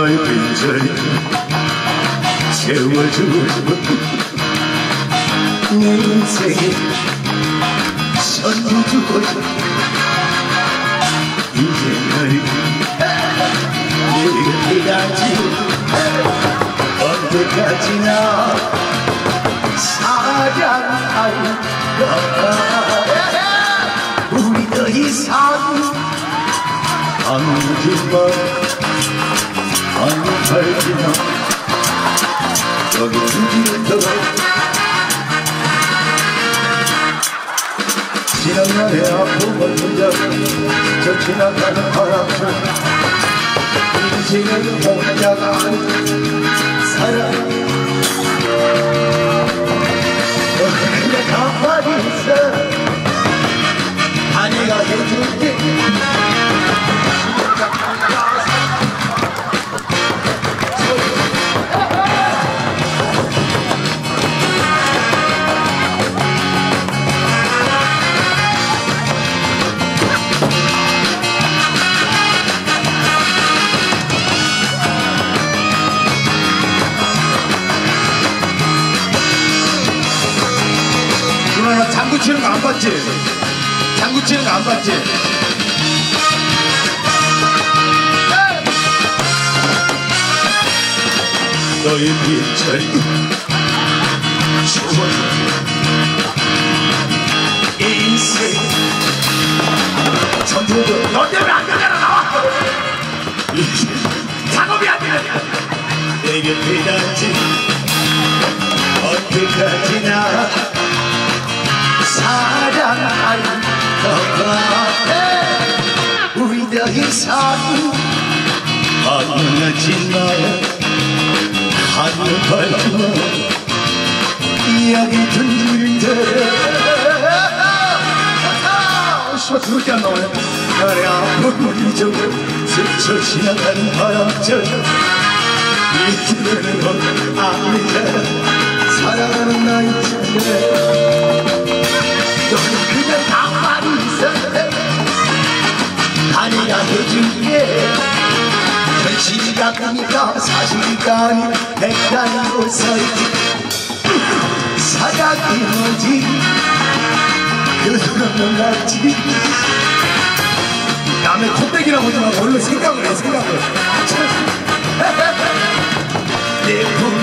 너의 빈자리 채워주고 내 인생에 선주고 이제 널 내가 필요하지 언제까지나 사랑할까 우리 더 이상 안기만 안팔기만 여기 두기부터 지난 날의 아픔을 혼자 저 지나가는 바람처럼 인생을 혼자가 살아 그냥 가만히 있어 아내가 해줄게 장구 치는 거 안 봤지? 장구 치는 거 안 봤지? 너의 빈자리 주워줘 인생 전부도 너 때문에 안 되잖아 나와 작업이 안 되냐 내게 필요하지 언제까지나 사랑할까 우리 더 이상 만나지 마요 하늘 밝고 이야기 들리는데 들을 게 안 나와요 나의 아픔을 잊어도 스쳐 지나가는 바람처럼 이렇게 되는 건 아니잖아 사랑하는 나의 친구네 너는 그냥 가만히 있어 아내가 해줄게 현실이가 꿈이가 사실이가 아닌 헷갈리고 서있지 사랑이 뭐지 그런 건 몰랐지 남의 콧대기나 보지 말고 얼른 생각을 해 생각을 내